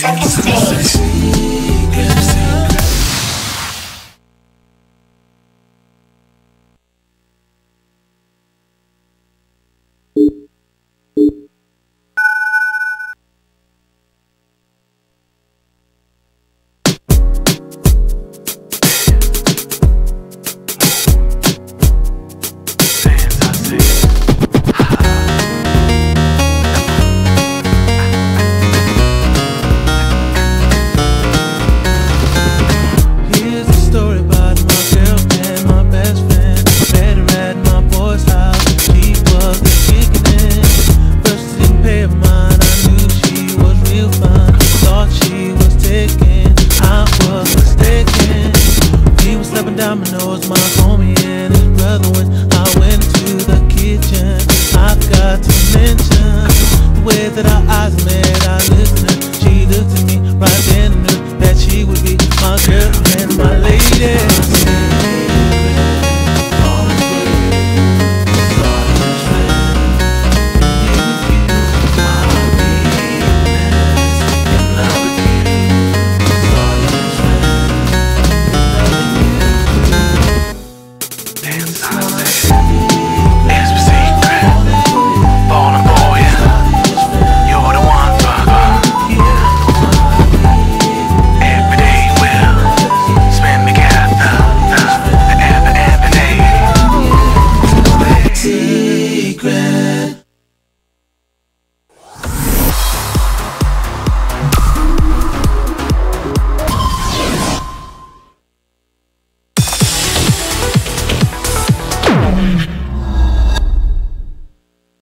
Dominoes, my homie and his brother. When I went to the kitchen, I got to mention the way that I